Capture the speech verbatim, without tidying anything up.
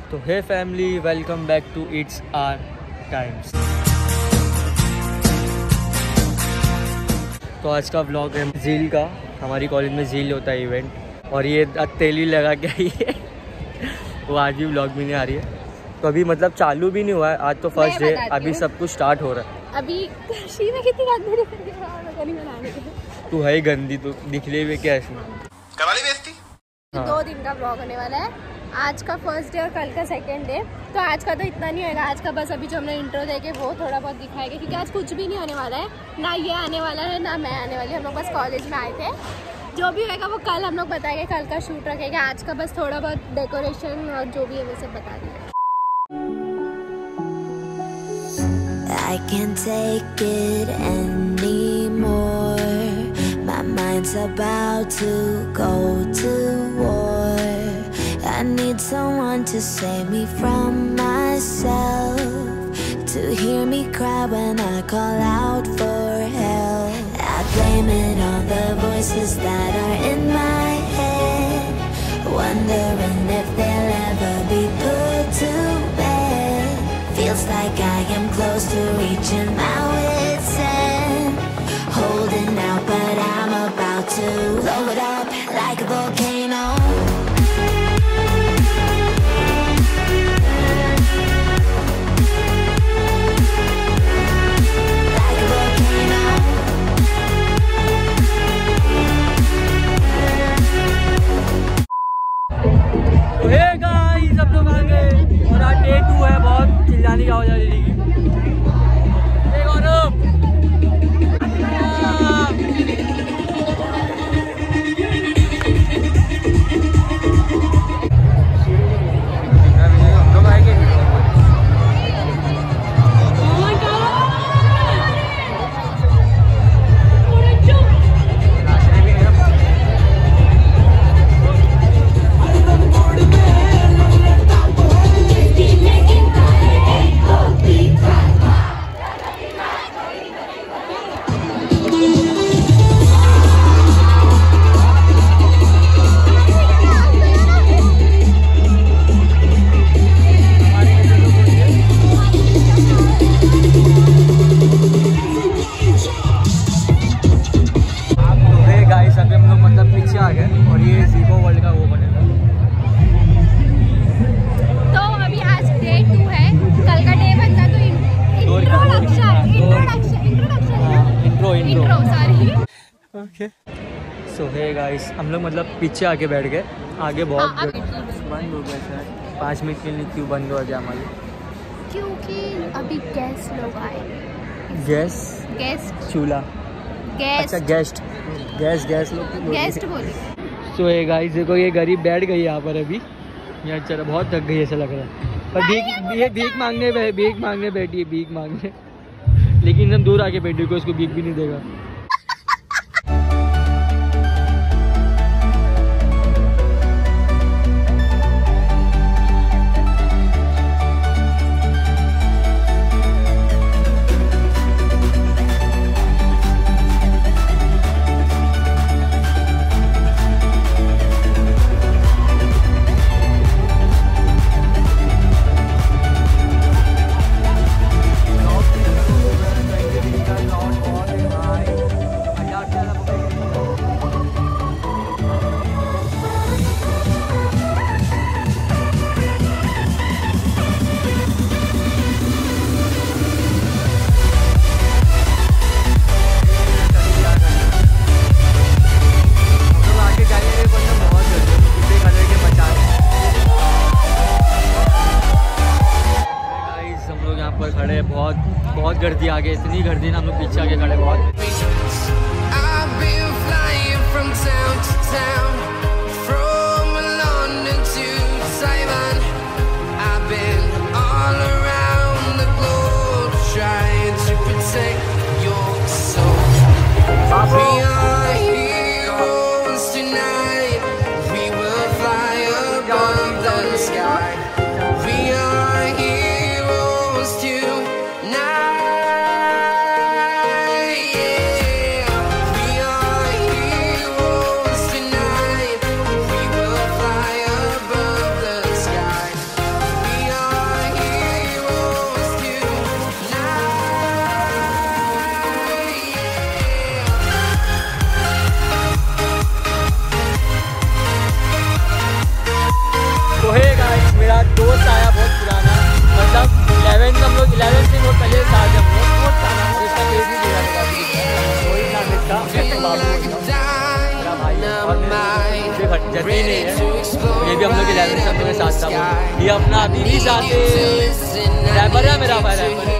तो hey family, welcome back to it's R times. तो आज का व्लॉग है झील का। हमारी कॉलेज में झील होता है इवेंट, और ये तेली लगा के आई है वो आज भी व्लॉग भी नहीं आ रही है। तो अभी मतलब चालू भी नहीं हुआ है, आज तो फर्स्ट डे, अभी सब कुछ स्टार्ट हो रहा है। अभी काशी में कितनी गंदी बनाने तू है गंदी, तो दिखले हुए क्या इसमें करवाली बेइज्जती। हाँ। दो दिन का व्लॉग होने वाला है। आज का फर्स्ट डे और कल का सेकंड डे। तो आज का तो इतना नहीं होगा, आज का बस अभी जो हमने इंट्रो देके वो थोड़ा बहुत दिखाएगा, क्योंकि आज कुछ भी नहीं होने वाला है। ना ये आने वाला है ना मैं आने वाली। हम लोग बस कॉलेज में आए थे, जो भी होगा वो कल हम लोग बताएंगे, कल का शूट रखेंगे। आज का बस थोड़ा बहुत डेकोरेशन और जो भी है वो सब बता देंगे। I can't take it anymore. My mind's about to go to war. I need someone to save me from myself, to hear me cry when I call out for help. I blame it on the voices that are in my head, wondering if they'll ever be put to bed. Feels like I am close to reaching my wit's end, holding out but I'm about to blow it up like a volcano. सब लोग आ गए और आज day to है। बहुत चिल्लाने की आवाज़ आ रही है। और ये जीको वर्ल्ड का वो बनेगा। तो अभी आज डे टू है, कल का डे बनता तो introduction introduction introduction intro intro sorry okay. So hey guys, हम लोग मतलब पीछे आके बैठ गए। आगे बहुत हाँ, बंद हो गया सर। पाँच मिनट के लिए क्यों बंद हो गया हमारे? क्योंकि अभी गेस्ट लोग आए। गैस गेस्ट चूल्हा गेस्ट अच्छा गेस्ट गैस गैस लोग गेस्ट बोली। सो ये गाइस देखो, ये गरीब बैठ गई यहाँ पर अभी। यहाँ चलो बहुत थक गई ऐसा लग रहा है, पर भीख ये भीख मांगने भीख मांगने बैठी है, भीख मांगने। लेकिन एकदम दूर आके बैठी को, उसको भीख भी नहीं देगा। खड़े बहुत बहुत गर्दी आ गई, इतनी गर्दी ना हम लोग पीछे आके खड़े बहुत। Yeah. और मुझे जल्दी नहीं है, ये भी हम लोग इलेवन सब लोग के साथ था। ये अपना अभी भी साथ है, रैपर है मेरा भाई, रैपर है।